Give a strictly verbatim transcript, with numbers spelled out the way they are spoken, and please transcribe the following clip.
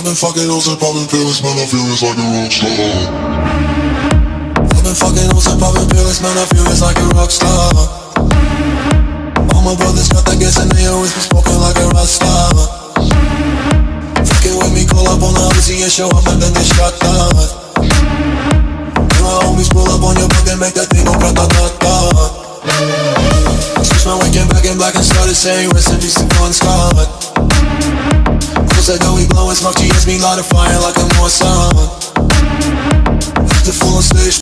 I've been fucking hoes and popping pills, man, I feel it's like a rock star. I've been fucking hoes and popping pills, man, I feel it's like a rock star. All my brothers got that gas and they always been smoking like a rock star. Fucking with me, call up on the Uzi and show up and then they shot down. And my homies pull up on your block and make that thing go grata-ta-ta. Switched my weekend back in black and started saying rest in peace to Bon Scott. Close that door, we blowing smoke, G S me light a fire like a Mossad. After full on stage